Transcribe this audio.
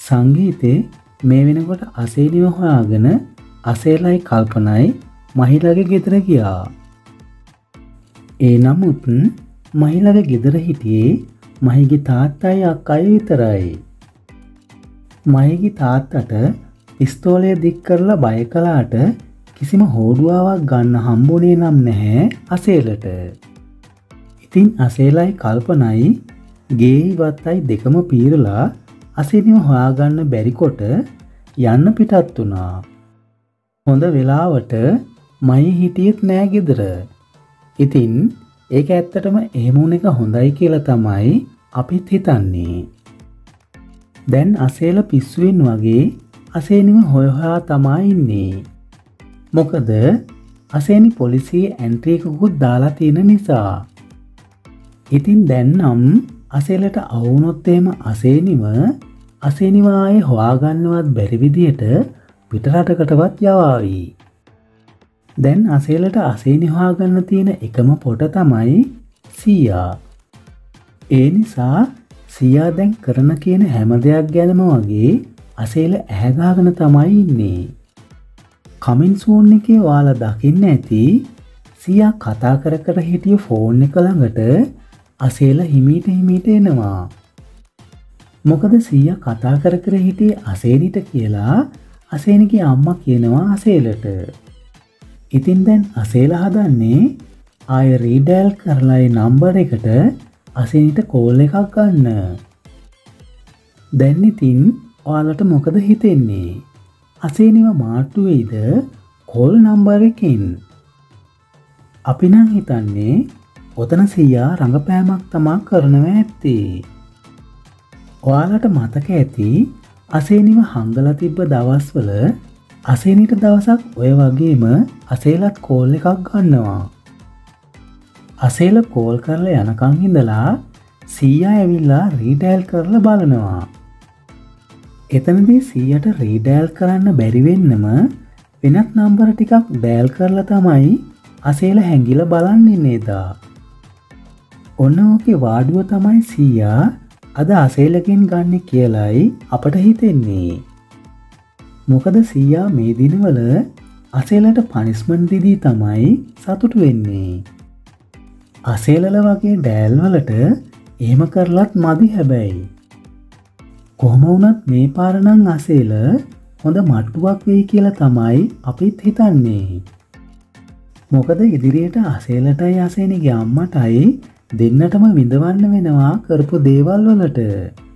සංගීතේ මේ වෙනකොට අසේනිව හොයාගෙන අසේලයි කල්පනයි මහිලගේ ගෙදර ගියා. ඒ නමුත් මහිලගේ ගෙදර හිටියේ මහිගේ තාත්තයි අක්කයි විතරයි. මහිගේ තාත්තට පිස්තෝලය දික් කරලා බය කළාට කිසිම හෝඩුවාවක් ගන්න හම්බුනේ නම් නැහැ අසේලට. ඉතින් අසේලයි කල්පනයි ගේ ඉවත්තයි දෙකම පීරලා අසේනිව හොයාගන්න බැරිකොට යන්න පිටත් වුණා. හොඳ වෙලාවට මයි හිටියෙත් නෑ ගෙදර. ඉතින් ඒක ඇත්තටම එහෙම වුණ එක හොඳයි කියලා තමයි අපිත් හිතන්නේ. දැන් අසේල පිස්සුවෙන් වගේ අසේනිව හොයා තමයි ඉන්නේ. මොකද අසේනි පොලිසියේ ඇන්ට්‍රි එකකුත් දාලා තියෙන නිසා. ඉතින් දැන් නම් අසේලට අවුනොත් එහෙම අසේනිව ආයේ හොයාගන්නවත් බැරි විදියට පිටරටකටවත් යවාවි. දැන් අසේලට අසේනි හොයාගන්න තියෙන එකම පොට තමයි සීයා. ඒ නිසා සීයා දැන් කරන කියන හැම දෙයක් ගැනම වගේ අසේල ඇහැගාගෙන තමයි ඉන්නේ. කමින් සූන් එකේ ඔයාලා දකින්න ඇති සීයා කතා කර හිටිය ෆෝන් එක ළඟට අසේල හිමීට එනවා. මොකද සීයා කතා කර හිටියේ අසේනිට කියලා අසේනිගේ අම්මා කියනවා අසේලට. ඉතින් දැන් අසේල හදන්නේ ආය රීඩයල් කරලා ඒ නම්බර් එකට අසේනිට කෝල් එකක් ගන්න. දැන් ඉතින් ඔයාලට මොකද හිතෙන්නේ? අසේනිව මාට්ටු වෙයිද කෝල් නම්බර් එකකින්? අපි නම් හිතන්නේ ඔතන සීයා රඟපෑමක් තමා කරනවා ඇත්තේ. ඔයාලට මතක ඇති අසේනිව හංගලා තිබ්බ දවස්වල අසේනිට දවසක් ඔය වගේම අසේලත් කෝල් එකක් ගන්නවා. අසේල කෝල් කරලා යනකන් ඉඳලා සීයා ඇවිල්ලා රීඩයල් කරලා බලනවා. එතනදී සීයට රීඩයල් කරන්න බැරි වෙන්නම වෙනත් නම්බර ටිකක් ඩයල් කරලා තමයි අසේල හැංගිලා බලන්නේ නේදා. ඔන්න ඕකේ වාඩුව තමයි සීයා අද අසේලකින් ගන්න කියලයි අපට හිතෙන්නේ. මොකද සීයා මේ දිනවල අසේලට පනිස්මන්ට් දීදී තමයි සතුටු වෙන්නේ. අසේලල වගේ ඩෑල්වලට එහෙම කරලත් මදි හැබැයි. කොහොම වුණත් මේ පාර නම් අසේල හොඳ මට්ටුවක් වෙයි කියලා තමයි අපිත් හිතන්නේ. මොකද ඉදිරියට අසේලටයි අසේනිගේ අම්මටයි දෙන්නටම විඳවන්න වෙනවා කරපු දේවල් වලට.